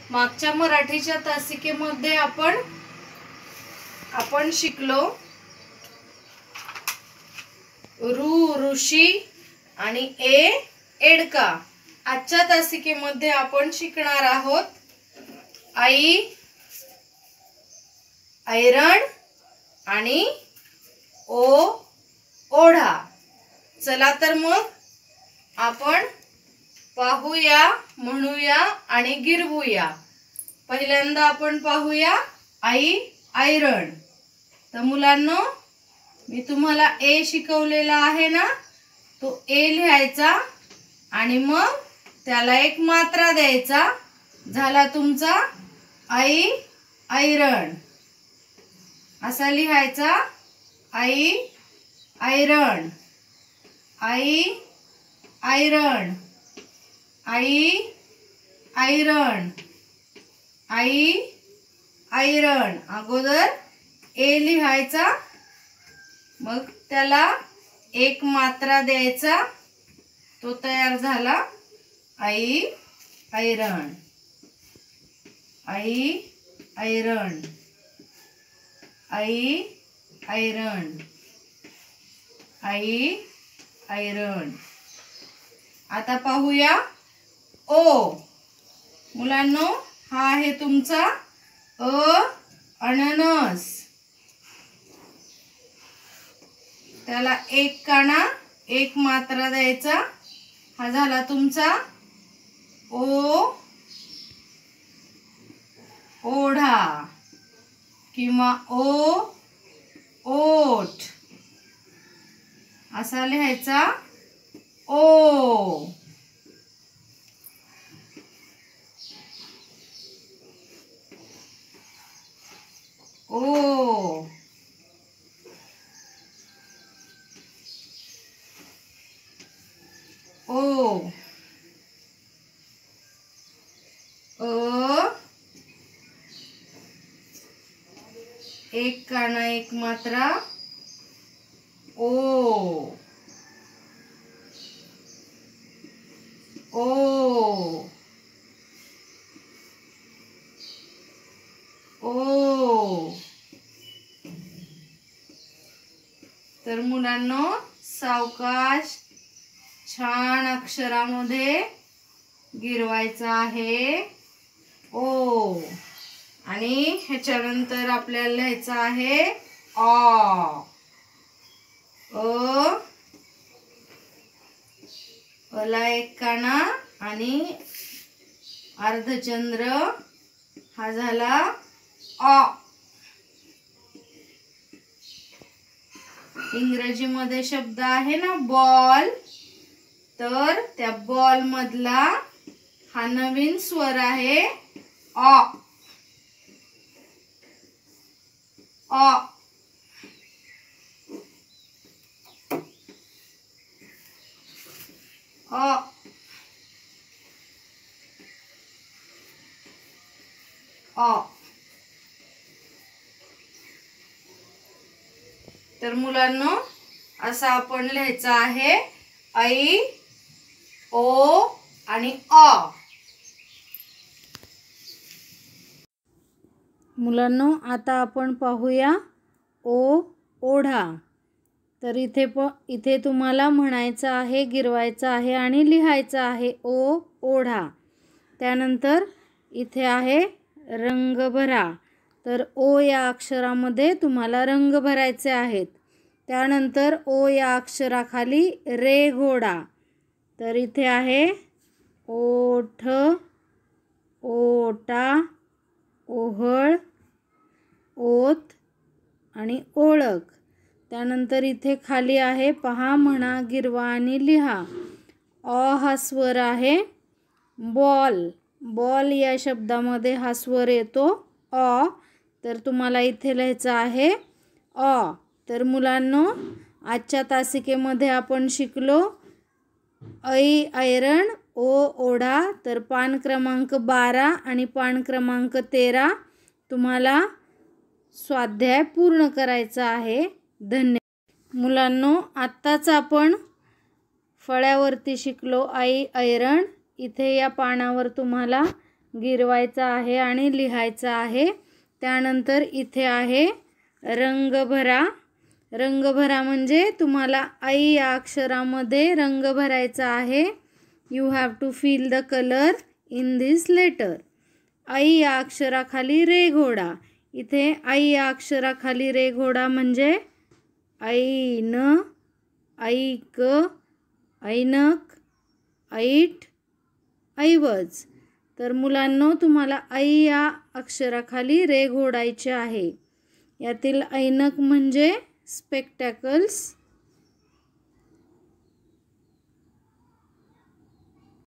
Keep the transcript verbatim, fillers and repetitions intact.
मागच्या मराठीच्या तासिकेमध्ये आपण आपण शिकलो ऋ ऋषी आणि ए एडका। आजच्या तासिकेमध्ये आपण शिकणार आहोत आई ऐरण आणि ओ ओढा। चला तर मग आपण पाहूया, म्हणूया आणि गिरवूया। पहिल्यांदा आपण पाहूया आई ऐरण। तर मुलांनो, मी तुम्हाला ए शिकवलेला आहे ना, तो ए लिहायचा आणि मग त्याला एक मात्रा द्यायचा, झाला तुमचा आई ऐरण। असा लिहायचा आई ऐरण, आई ऐरण, आई ऐरण, आई ऐरण। अगोदर ए लिहायचा, मग त्याला एक मात्रा द्यायचा, तो तयार झाला आई ऐरण, आई ऐरण, आई ऐरण, आई ऐरण। आता पाहूया ओ। मुलांनो, हा आहे तुमचा अ अननस। त्याला एक काना एक मात्रा द्यायचा, हा झाला तुमचा ओ ओढा किंवा ओ ओठ। असा लिहायचा ओ। ओ ओ अ एक काना एक मात्रा ओ ओ ओ। तर मुलांनो, सावकाश छान अक्षरामध्ये गिरवायचा आहे ओ, आणि ह्याच्यानंतर आपल्याला लिहायचं आहे अ। अ अला एक काना आणि अर्धचंद्र, हा झाला अ। इंग्रजीमध्ये शब्द आहे ना बॉल, तर त्या बॉल मधला हा नवीन स्वर आहे अ। अ अ अ। तर मुलांनो, असा आपण लिहायचं आहे ऐ ओ आणि अ। मुलांनो, आता आपण पाहूया ओ ओढा। तर इथे प इथे तुम्हाला म्हणायचं आहे, गिरवायचं आहे आणि लिहायचं आहे ओ ओढा। त्यानंतर इथे आहे रंग भरा। तर ओ या अक्षरामध्ये तुम्हाला रंग भरायचे आहेत। त्यानंतर ओ या अक्षराखाली रे घोडा। तर इथे आहे ओठ, ओटा, ओहळ, ओत आणि ओळख। त्यानंतर इथे खाली आहे पहा, म्हणा, गिरवा आणि लिहा। अ हा स्वर आहे बॉल। बॉल या शब्दामध्ये हा स्वर येतो अ, तर तुम्हाला इथे लिहायचं आहे अ। तर मुलांनो, आजच्या तासिकेमध्ये आपण शिकलो ऐ ऐरण ओ ओढा। तर पान क्रमांक बारा आणि पान क्रमांक तेरा तुम्हाला स्वाध्याय पूर्ण करायचा आहे। धन्यवाद मुलांनो, आत्ताच आपण फळ्यावरती शिकलो आई ऐरण। इथे या पानावर तुम्हाला गिरवायचा आहे आणि लिहायचा आहे. त्यानंतर इथे आहे रंग भरा. रंग भरा म्हणजे तुम्हाला ऐ या अक्षरामध्ये रंग भरायचा आहे. You have to fill the colour in this letter. ऐ या अक्षराखाली रे घोडा. इथे ऐ या अक्षराखाली रे घोडा म्हणजे ऐन, ऐक, ऐनक, ऐट, ऐवज. तर मुलांनो, तुम्हाला ऐ या अक्षराखाली रे घोडायचे आहे. यातील ऐनक म्हणजे स्पेक्टॅकल्स,